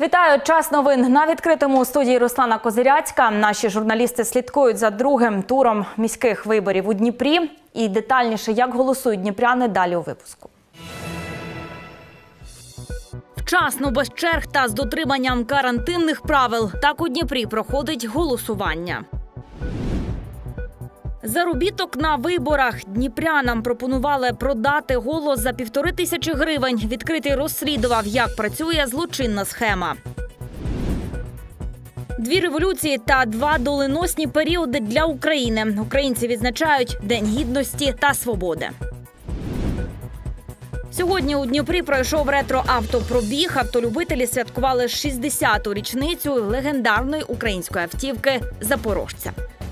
Вітаю! Час новин на відкритому. У студії Руслана Козиряцька. Наші журналісти слідкують за другим туром міських виборів у Дніпрі. І детальніше, як голосують дніпряни, далі у випуску. Вчасно, без черг та з дотриманням карантинних правил. Так у Дніпрі проходить голосування. Заробіток на виборах. Дніпрянам пропонували продати голос за 1500 гривень. Відкритий розслідував, як працює злочинна схема. Дві революції та два доленосні періоди для України. Українці відзначають День Гідності та Свободи. Сьогодні у Дніпрі пройшов ретро-автопробіг. Автолюбителі святкували 60-ту річницю легендарної української автівки «Запорожця».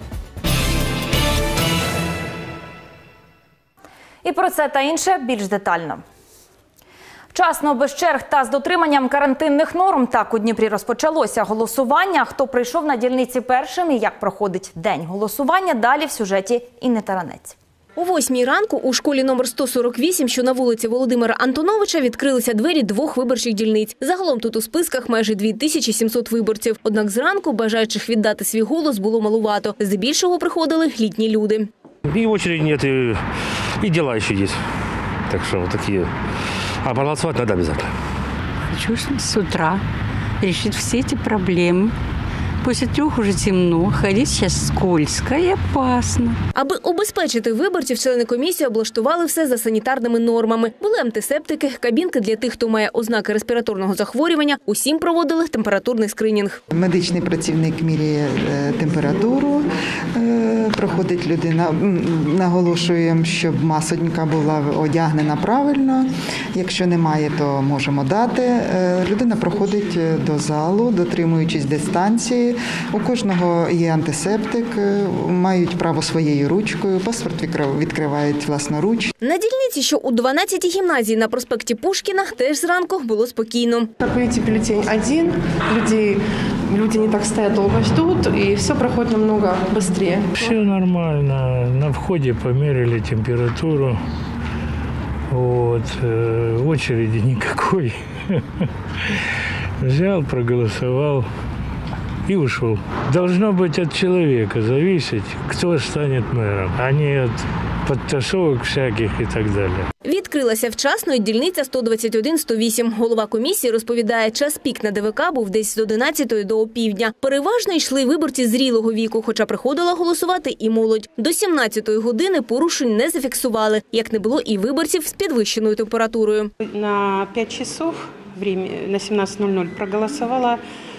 І про це та інше більш детально. Вчасно, без черг та з дотриманням карантинних норм. Так у Дніпрі розпочалося голосування. Хто прийшов на дільниці першим і як проходить день голосування, далі в сюжеті Інни Таранець. О 8-й ранку у школі номер 148, що на вулиці Володимира Антоновича, відкрилися двері двох виборчих дільниць. Загалом тут у списках майже 2700 виборців. Однак зранку бажаючих віддати свій голос було малувато. Здебільшого приходили літні люди. И очереди нет, и дела еще есть. Так что вот такие. А проголосовать надо обязательно. Хочу с утра решить все эти проблемы. После 3 уже темно, ходить сейчас скользко и опасно. Аби обезпечити виборців, члени комісії облаштували все за санітарними нормами. Були антисептики, кабінки для тих, хто має ознаки респіраторного захворювання. Усім проводили температурний скринінг. Медичний працівник міряє температуру, проходить людина, наголошуємо, щоб масонька була одягнена правильно. Якщо немає, то можемо дати. Людина проходить до залу, дотримуючись дистанції. У кожного є антисептик, мають право своєю ручкою, паспорт відкривають власноруч. На дільниці, що у 12-й гімназії на проспекті Пушкіна, теж зранку було спокійно. Как видите, бюллетень один, люди не так стоят, долго ждут, и все проходит намного быстрее. Все нормально. На входе померили температуру. Вот. Очереди никакой. Взял, проголосовал и ушел. Должно быть от человека зависеть, кто станет мэром, а не от подтасовок всяких и так далее. Відкрилася вчасно і дільниця 121-108. Голова комісії розповідає, час пік на ДВК був десь з 11-ї до опівдня. Переважно йшли виборці зрілого віку, хоча приходила голосувати і молодь. До 17-ї години порушень не зафіксували, як не було і виборців з підвищеною температурою. На 5 часов, на 17:00 проголосовало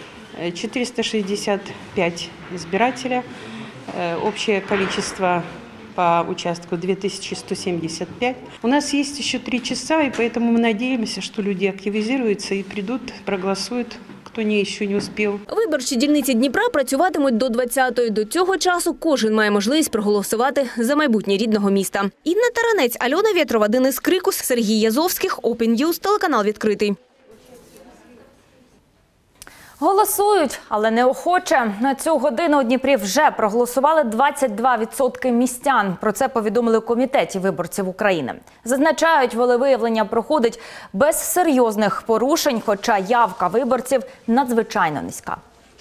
465 избирателя. Общее количество по участку 2175. У нас есть еще 3 часа, и поэтому мы надеемся, что люди активизируются и придут, проголосуют, кто еще не успел. Виборчі дільниці Дніпра працюватимуть до 20-ї. До цього часу кожен має можливість проголосувати за майбутнє рідного міста. Інна Таранець, Альона Вєтрова, Денис Крикус, Сергій Язовських, Open News, телеканал «Відкритий». Голосують, але неохоче. На цю годину у Дніпрі вже проголосували 22% містян. Про це повідомили у Комітеті виборців України. Зазначають, волевиявлення проходить без серйозних порушень, хоча явка виборців надзвичайно низька.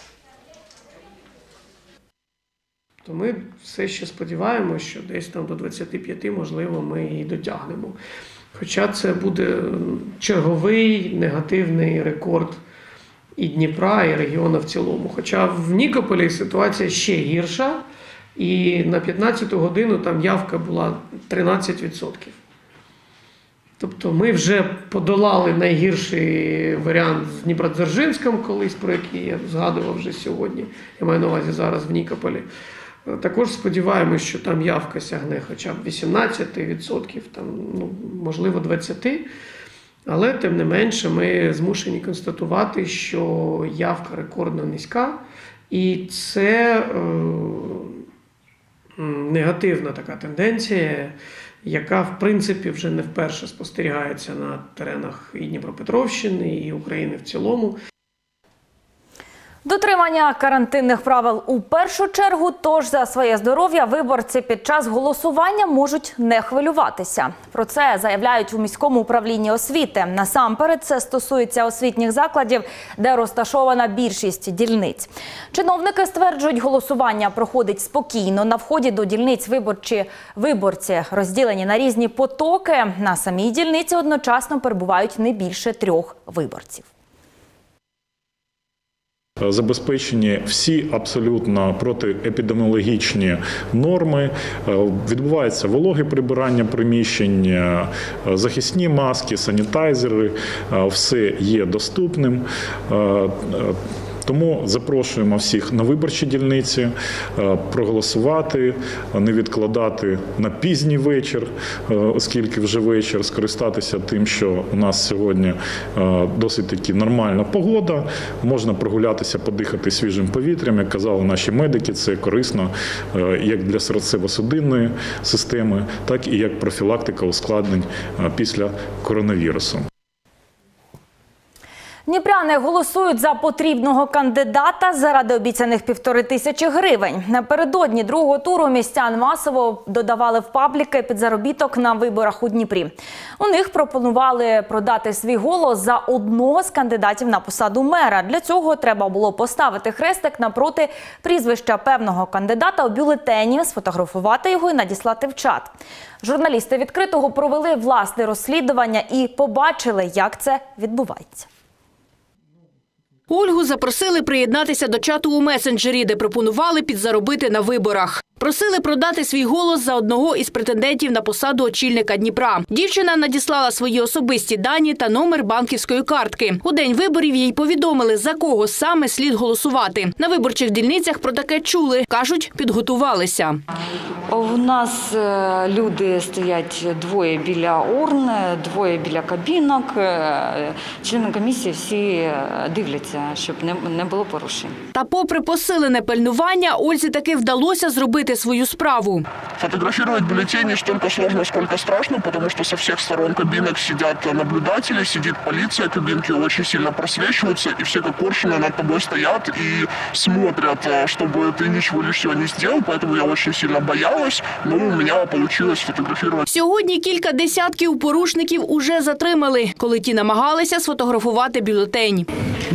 То ми все ще сподіваємося, що десь там до 25, можливо, ми і дотягнемо. Хоча це буде черговий негативний рекорд і Дніпра, і регіону в цілому. Хоча в Нікополі ситуація ще гірша, і на 15-ту годину там явка була 13%. Тобто ми вже подолали найгірший варіант з Дніпродзержинськом колись, про який я згадував вже сьогодні. Я маю на увазі зараз в Нікополі. Також сподіваємось, що там явка сягне хоча б 18%, там, можливо 20%. Але, тим не менше, ми змушені констатувати, що явка рекордно низька. І це негативна така тенденція, яка, в принципі, вже не вперше спостерігається на теренах і Дніпропетровщини, і України в цілому. Дотримання карантинних правил у першу чергу, тож за своє здоров'я виборці під час голосування можуть не хвилюватися. Про це заявляють у міському управлінні освіти. Насамперед це стосується освітніх закладів, де розташована більшість дільниць. Чиновники стверджують, голосування проходить спокійно. На вході до дільниць виборці розділені на різні потоки. На самій дільниці одночасно перебувають не більше 3 виборців. Забезпечені всі абсолютно протиепідеміологічні норми, відбувається вологе прибирання приміщень, захисні маски, санітайзери, все є доступним. Тому запрошуємо всіх на виборчі дільниці, проголосувати, не відкладати на пізній вечір, оскільки вже вечір, скористатися тим, що у нас сьогодні досить таки нормальна погода, можна прогулятися, подихати свіжим повітрям, як казали наші медики, це корисно як для серцево-судинної системи, так і як профілактика ускладнень після коронавірусу. Дніпряни голосують за потрібного кандидата заради обіцяних 1500 гривень. Напередодні другого туру містян масово додавали в пабліки під заробіток на виборах у Дніпрі. У них пропонували продати свій голос за одного з кандидатів на посаду мера. Для цього треба було поставити хрестик напроти прізвища певного кандидата у бюлетені, сфотографувати його і надіслати в чат. Журналісти «Відкритого» провели власне розслідування і побачили, як це відбувається. Ольгу запросили приєднатися до чату у месенджері, де пропонували підзаробити на виборах. Просили продати свій голос за одного із претендентів на посаду очільника Дніпра. Дівчина надіслала свої особисті дані та номер банківської картки. У день виборів їй повідомили, за кого саме слід голосувати. На виборчих дільницях про таке чули. Кажуть, підготувалися. У нас люди стоять 2 біля урн, 2 біля кабінок. Члени комісії всі дивляться, щоб не було порушень. Та попри посилене пильнування, Ользі таки вдалося зробити свою справу. Фотографировать бюллетени столько сложно, сколько страшно, потому что со всех сторон кабинок сидят наблюдатели, сидит полиция, кабинки очень сильно просвечиваются, и все как коршуны над тобой стоят и смотрят, чтобы ты ничего лишнего не сделал, поэтому я очень сильно боялась, но у меня получилось фотографировать. Сьогодні кілька десятків порушників уже затримали, коли ті намагалися сфотографувати бюлетень.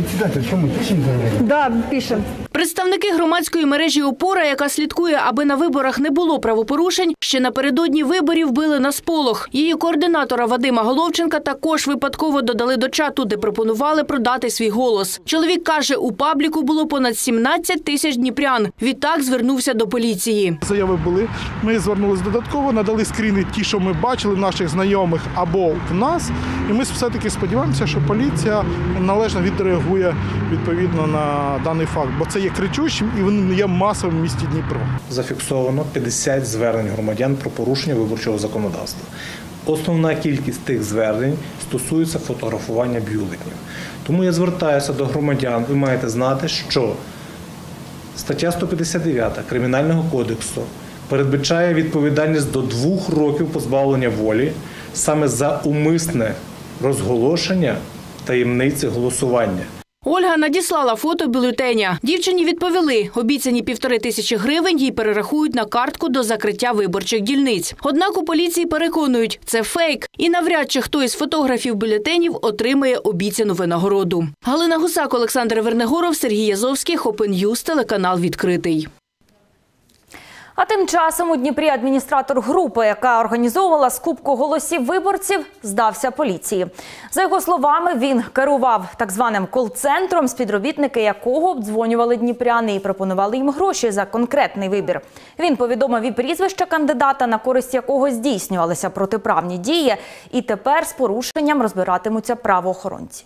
Да, пишемо. Представники громадської мережі «Опора», яка слідкує, аби на виборах не було правопорушень, ще напередодні виборів били на сполох. Її координатора Вадима Головченка також випадково додали до чату, де пропонували продати свій голос. Чоловік каже, у пабліку було понад 17 тисяч дніпрян. Відтак звернувся до поліції. Заяви були, ми звернулися додатково, надали скріни ті, що ми бачили в наших знайомих або в нас. І ми все-таки сподіваємося, що поліція належно відреагує відповідно на даний факт. Бо це є кричущим і він є масовим в місті Дніпро. Зафіксовано 50 звернень громадян про порушення виборчого законодавства. Основна кількість тих звернень стосується фотографування бюлетенів. Тому я звертаюся до громадян. Ви маєте знати, що стаття 159 Кримінального кодексу передбачає відповідальність до 2 років позбавлення волі саме за умисне розголошення таємниці голосування. Ольга надіслала фото бюлетеня. Дівчині відповіли, обіцяні 1500 гривень їй перерахують на картку до закриття виборчих дільниць. Однак у поліції переконують, це фейк. І навряд чи хто із фотографів бюлетенів отримає обіцяну винагороду. Галина Гусак, Олександр Вернегоров, Сергій Язовський, Open News, телеканал «Відкритий». А тим часом у Дніпрі адміністратор групи, яка організовувала скупку голосів виборців, здався поліції. За його словами, він керував так званим кол-центром, співробітники якого обдзвонювали дніпряни і пропонували їм гроші за конкретний вибір. Він повідомив і прізвище кандидата, на користь якого здійснювалися протиправні дії, і тепер з порушенням розбиратимуться правоохоронці.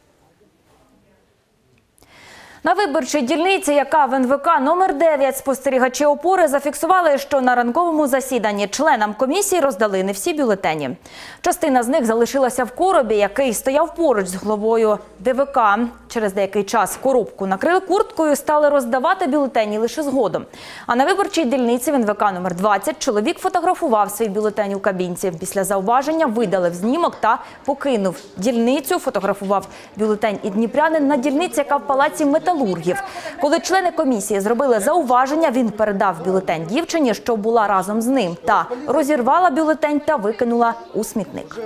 На виборчій дільниці, яка в НВК номер 9, спостерігачі «Опори» зафіксували, що на ранковому засіданні членам комісії роздали не всі бюлетені. Частина з них залишилася в коробі, який стояв поруч з головою ДВК. Через деякий час коробку накрили курткою, стали роздавати бюлетені лише згодом. А на виборчій дільниці в НВК номер 20 чоловік фотографував свій бюлетень у кабінці. Після зауваження видалив знімок та покинув дільницю. Фотографував бюлетень і дніпрянин на дільниці, яка в палаці Металургії металургів. Коли члени комісії зробили зауваження, він передав бюлетень дівчині, що була разом з ним, та розірвала бюлетень та викинула у смітник.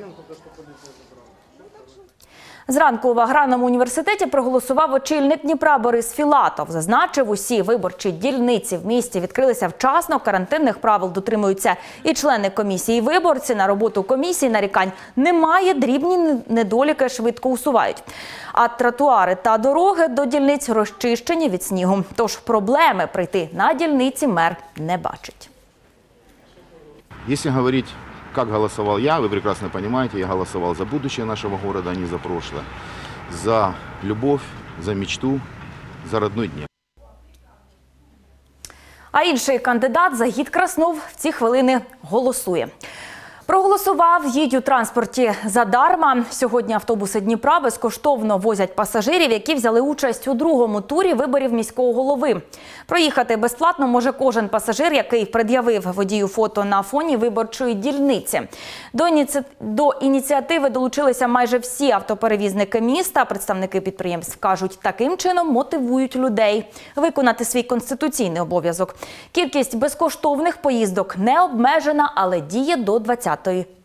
Зранку в аграрному університеті проголосував очільник Дніпра Борис Філатов. Зазначив, усі виборчі дільниці в місті відкрилися вчасно, карантинних правил дотримуються і члени комісії, і виборці. На роботу комісії нарікань немає, дрібні недоліки швидко усувають. А тротуари та дороги до дільниць розчищені від снігу. Тож проблеми прийти на дільниці мер не бачить. Якщо говорити, как голосовал я, вы прекрасно понимаете, я голосовал за будущее нашего города, а не за прошлое. За любовь, за мечту, за родной Днепр. А інший кандидат Загід Краснов в ці хвилини голосує. Проголосував, їдь у транспорті задарма. Сьогодні автобуси Дніпра безкоштовно возять пасажирів, які взяли участь у другому турі виборів міського голови. Проїхати безплатно може кожен пасажир, який пред'явив водію фото на фоні виборчої дільниці. До ініціативи долучилися майже всі автоперевізники міста. Представники підприємств кажуть, таким чином мотивують людей виконати свій конституційний обов'язок. Кількість безкоштовних поїздок не обмежена, але діє до 20:30.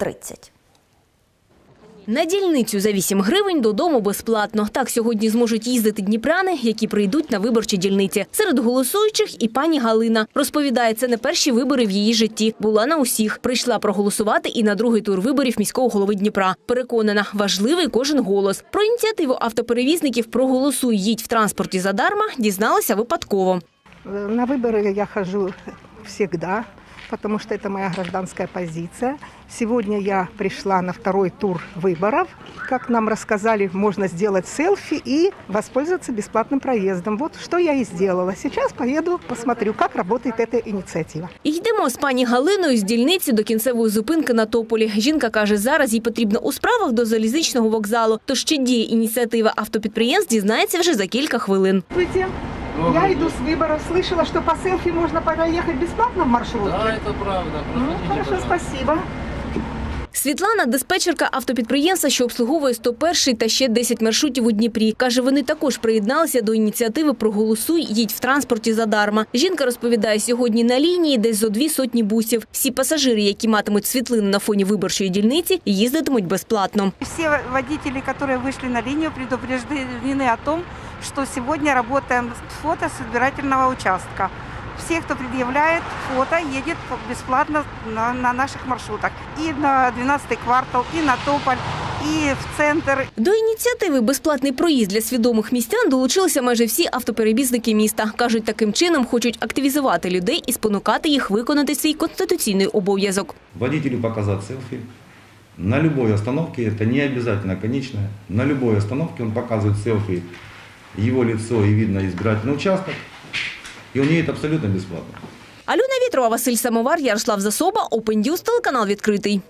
На дільницю за 8 гривень, додому безплатно. Так сьогодні зможуть їздити дніпряни, які прийдуть на виборчі дільниці. Серед голосуючих і пані Галина. Розповідає, це не перші вибори в її житті. Була на усіх. Прийшла проголосувати і на другий тур виборів міського голови Дніпра. Переконана, важливий кожен голос. Про ініціативу автоперевізників «Проголосуй, їдь в транспорті задарма» дізналася випадково. На вибори я хожу завжди, потому что это моя гражданская позиция. Сегодня я пришла на второй тур выборов. Как нам рассказали, можно сделать селфи и воспользоваться бесплатным проездом. Вот что я и сделала. Сейчас поеду, посмотрю, как работает эта инициатива. Йдемо з пані Галиною з дільниці до кінцевої зупинки на Тополі. Жінка каже, зараз їй потрібно у справах до залізничного вокзалу. Тож чи діє ініціатива автопідприємств, дізнається вже за кілька хвилин. Я иду с выборов, слышала, что по селфи можно проехать бесплатно в маршрутке. Да, это правда. Хорошо, спасибо. Світлана – диспетчерка автопідприємства, що обслуговує 101-й та ще 10 маршрутів у Дніпрі. Каже, вони також приєдналися до ініціативи «Проголосуй, їдь в транспорті задарма». Жінка розповідає, сьогодні на лінії десь зо 200 бусів. Всі пасажири, які матимуть світлину на фоні виборчої дільниці, їздитимуть безплатно. Всі водії, які вийшли на лінію, предупреждені о том, что сегодня работаем с фото с избирательного участка. Все, кто предъявляет фото, едет бесплатно на наших маршрутах. И на 12-й квартал, и на Тополь, і в центр. До ініціативи «Безплатний проїзд для свідомих містян» долучилися майже всі автоперевізники міста. Кажуть, таким чином хочуть активізувати людей і спонукати їх виконати свій конституційний обов'язок. Водителю показати селфі. На любой остановке, это не обязательно конечная, на любой остановке он показывает селфи, его лицо и видно избирательный участок, и он едет абсолютно бесплатно. Альона Вітрова, Василь Самовар, Ярослав Засоба, Open News, телеканал «Відкритий».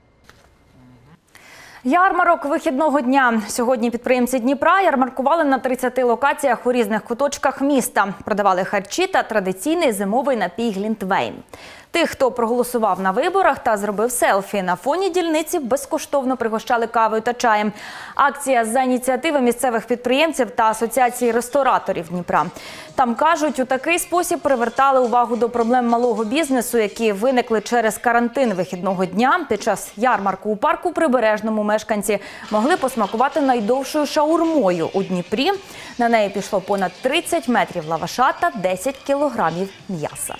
Ярмарок вихідного дня. Сьогодні підприємці Дніпра ярмаркували на 30 локаціях у різних куточках міста. Продавали харчі та традиційний зимовий напій «Глінтвейн». Тих, хто проголосував на виборах та зробив селфі на фоні дільниці, безкоштовно пригощали кавою та чаєм. Акція за ініціативи місцевих підприємців та асоціації рестораторів Дніпра. Там, кажуть, у такий спосіб привертали увагу до проблем малого бізнесу, які виникли через карантин вихідного дня. Під час ярмарку у парку Прибережному мешканці могли посмакувати найдовшою шаурмою у Дніпрі. На неї пішло понад 30 метрів лаваша та 10 кілограмів м'яса.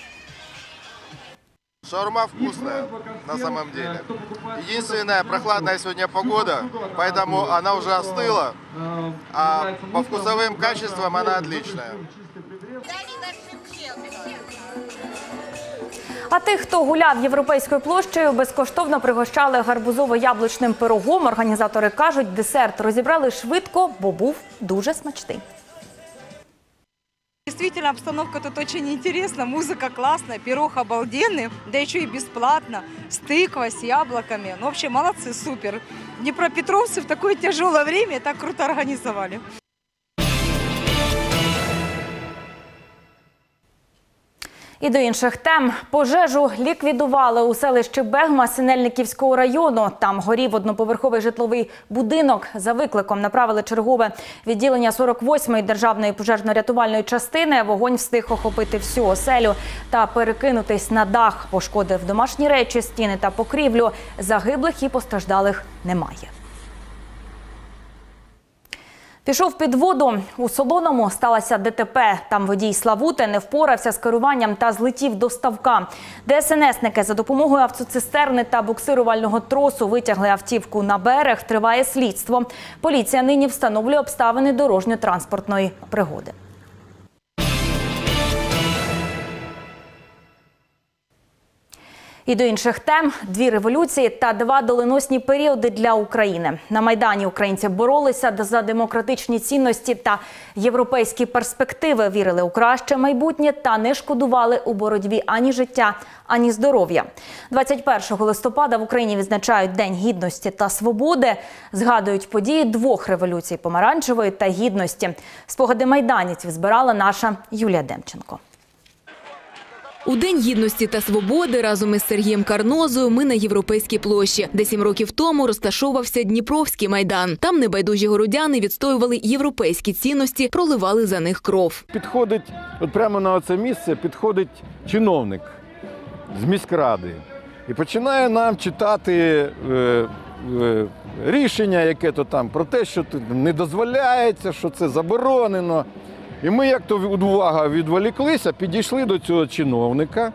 Шаурма вкусная, на самом деле. Единственная, прохладная сегодня погода, поэтому она уже остыла, а по вкусовым качествам она отличная. А тих, хто гуляв Європейською площею, безкоштовно пригощали гарбузово-яблучним пирогом. Організатори кажуть, десерт розібрали швидко, бо був дуже смачний. Действительно, обстановка тут очень интересна, музыка классная, пирог обалденный, да еще и бесплатно, с тыквой, с яблоками. Ну, вообще, молодцы, супер. Днепропетровцы в такое тяжелое время так круто организовали. І до інших тем. Пожежу ліквідували у селищі Бегма Синельниківського району. Там горів одноповерховий житловий будинок. За викликом направили чергове відділення 48-ї державної пожежно-рятувальної частини. Вогонь встиг охопити всю оселю та перекинутись на дах. Пошкодив домашні речі, стіни та покрівлю. Загиблих і постраждалих немає. Пішов під воду. У Солоному сталося ДТП. Там водій Славути не впорався з керуванням та злетів до ставка. ДСНСники за допомогою автоцистерни та буксирувального тросу витягли автівку на берег. Триває слідство. Поліція нині встановлює обставини дорожньо-транспортної пригоди. І до інших тем – 2 революції та 2 доленосні періоди для України. На Майдані українці боролися за демократичні цінності та європейські перспективи, вірили у краще майбутнє та не шкодували у боротьбі ані життя, ані здоров'я. 21 листопада в Україні відзначають День Гідності та Свободи. Згадують події 2 революцій – Помаранчевої та Гідності. Спогади майданівців збирала наша Юлія Демченко. У День Гідності та Свободи разом із Сергієм Карнозою ми на Європейській площі, де 7 років тому розташовувався Дніпровський майдан. Там небайдужі городяни відстоювали європейські цінності, проливали за них кров. Підходить, от прямо на це місце, підходить чиновник з міськради і починає нам читати рішення, яке то там, про те, що не дозволяється, що це заборонено. І ми як-то увага відволіклися, підійшли до цього чиновника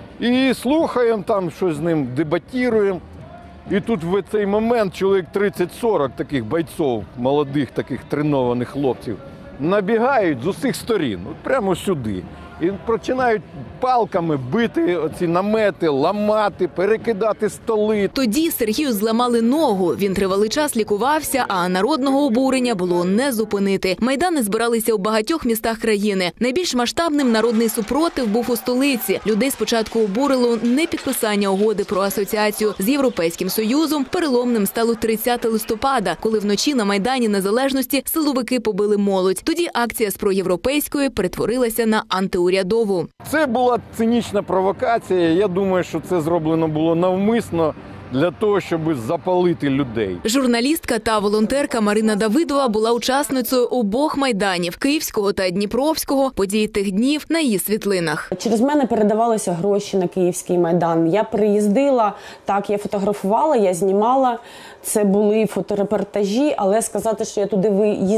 і слухаємо там, щось з ним дебатіруємо. І тут в цей момент чоловік 30-40 таких бойців, молодих таких тренованих хлопців, набігають з усіх сторін, от прямо сюди. І починають палками бити оці намети, ламати, перекидати столи. Тоді Сергію зламали ногу. Він тривалий час лікувався, а народного обурення було не зупинити. Майдани збиралися у багатьох містах країни. Найбільш масштабним народний супротив був у столиці. Людей спочатку обурило непідписання угоди про асоціацію з Європейським Союзом. Переломним стало 30 листопада, коли вночі на Майдані Незалежності силовики побили молодь. Тоді акція з проєвропейської перетворилася на антиурядову. Це була цинічна провокація. Я думаю, що це зроблено було навмисно для того, щоб запалити людей. Журналістка та волонтерка Марина Давидова була учасницею обох майданів – Київського та Дніпровського. Події тих днів на її світлинах. Через мене передавалися гроші на Київський майдан. Я приїздила, так, я фотографувала, я знімала. Це були фоторепортажі, але сказати, що я туди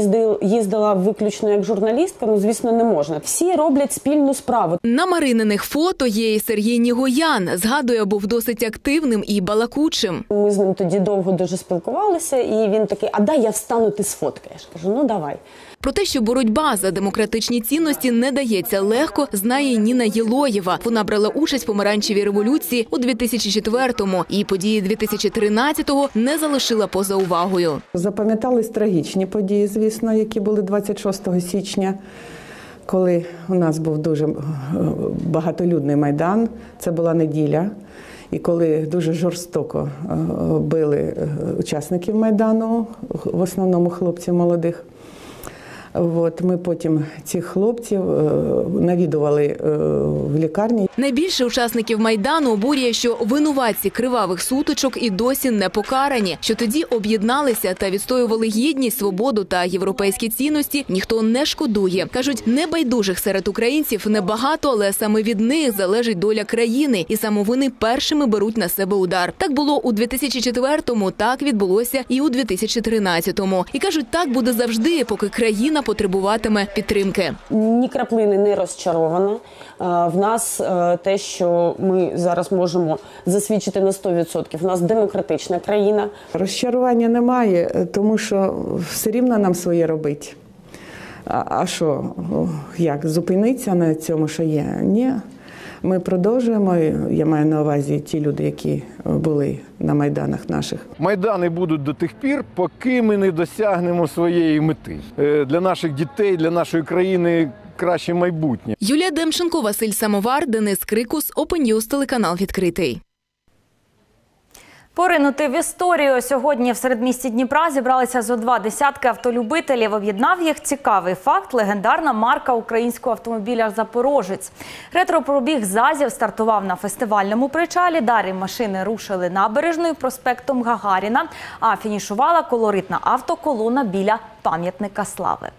їздила виключно як журналістка, ну, звісно, не можна. Всі роблять спільну справу. На Марининих фото є і Сергій Нігоян. Згадує, був досить активним і балакучим. Ми з ним тоді довго дуже спілкувалися, і він такий, а дай я встану, ти сфоткаєш. Кажу, ну давай. Про те, що боротьба за демократичні цінності не дається легко, знає і Ніна Єлоєва. Вона брала участь в Помаранчевій революції у 2004-му і події 2013-го не залишила поза увагою. Запам'ятались трагічні події, звісно, які були 26 січня, коли у нас був дуже багатолюдний майдан. Це була неділя. І коли дуже жорстоко били учасників майдану, в основному хлопців молодих. От, ми потім цих хлопців навідували в лікарні. Найбільше учасників Майдану обурює, що винуватці кривавих сутичок і досі не покарані. Що тоді об'єдналися та відстоювали гідність, свободу та європейські цінності, ніхто не шкодує. Кажуть, небайдужих серед українців небагато, але саме від них залежить доля країни. І саме вони першими беруть на себе удар. Так було у 2004-му, так відбулося і у 2013-му. І кажуть, так буде завжди, поки країна потребуватиме підтримки. Ні краплини не розчарована. В нас те, що ми зараз можемо засвідчити на 100%. В нас демократична країна. Розчарування немає, тому що все рівно нам своє робить. А що, як, зупинитися на цьому, що є? Ні. Ми продовжуємо, я маю на увазі ті люди, які були на майданах наших. Майдани будуть до тих пір, поки ми не досягнемо своєї мети. Для наших дітей, для нашої країни краще майбутнє. Юлія Демченко, Василь Самовар, Денис Крикус, Open News, телеканал «Відкритий». Поринути в історію. Сьогодні в середмісті Дніпра зібралися зо 2 десятки автолюбителів. Об'єднав їх цікавий факт – легендарна марка українського автомобіля «Запорожець». Ретро-пробіг ЗАЗів стартував на фестивальному причалі. Далі машини рушили набережною проспектом Гагаріна, а фінішувала колоритна автоколона біля пам'ятника слави.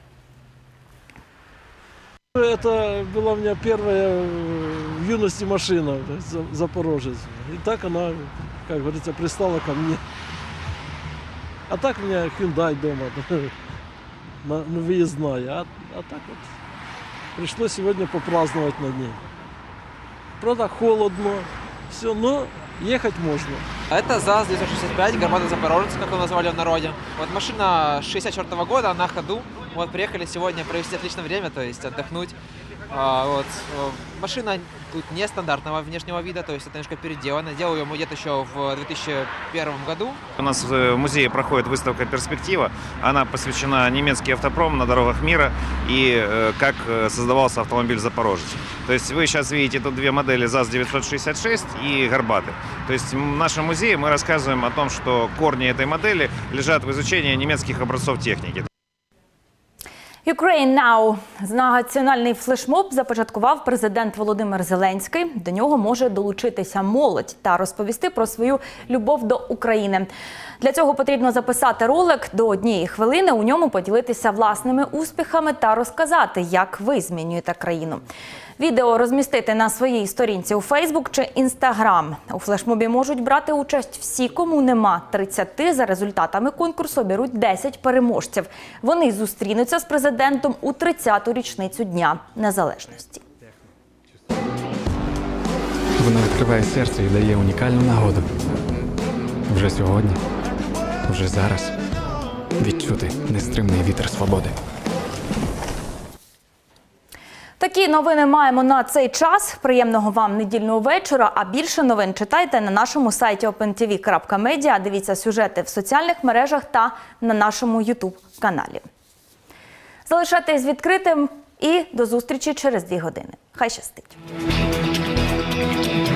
Это была у меня первая в юности машина, Запорожец. И так она, как говорится, пристала ко мне. А так у меня Hyundai дома, выездная. А так вот пришлось сегодня попраздновать над ней. Правда, холодно, все, но ехать можно. Это ЗАЗ-965, горбатый Запорожец, как его назвали в народе. Вот машина 64-го года, на ходу. Вот приехали сегодня провести отличное время, то есть отдохнуть. Вот. Машина тут нестандартного внешнего вида, то есть это немножко переделано. Делал ее где-то еще в 2001 году. У нас в музее проходит выставка «Перспектива». Она посвящена немецкий автопром на дорогах мира и как создавался автомобиль «Запорожец». То есть вы сейчас видите тут две модели ЗАЗ-966 и «Горбатый». То есть в нашем музее мы рассказываем о том, что корни этой модели лежат в изучении немецких образцов техники. Ukraine Now. Національний флешмоб започаткував президент Володимир Зеленський. До нього може долучитися молодь та розповісти про свою любов до України. Для цього потрібно записати ролик до 1 хвилини, у ньому поділитися власними успіхами та розказати, як ви змінюєте країну. Відео розмістити на своїй сторінці у Фейсбук чи Інстаграм. У флешмобі можуть брати участь всі, кому нема 30. За результатами конкурсу оберуть 10 переможців. Вони зустрінуться з президентом у 30-ту річницю Дня Незалежності. Вона відкриває серце і дає унікальну нагоду. Вже сьогодні, вже зараз відчути нестримний вітер свободи. Такі новини маємо на цей час. Приємного вам недільного вечора. А більше новин читайте на нашому сайті opentv.media. Дивіться сюжети в соціальних мережах та на нашому YouTube-каналі. Залишайтесь відкритим і до зустрічі через 2 години. Хай щастить!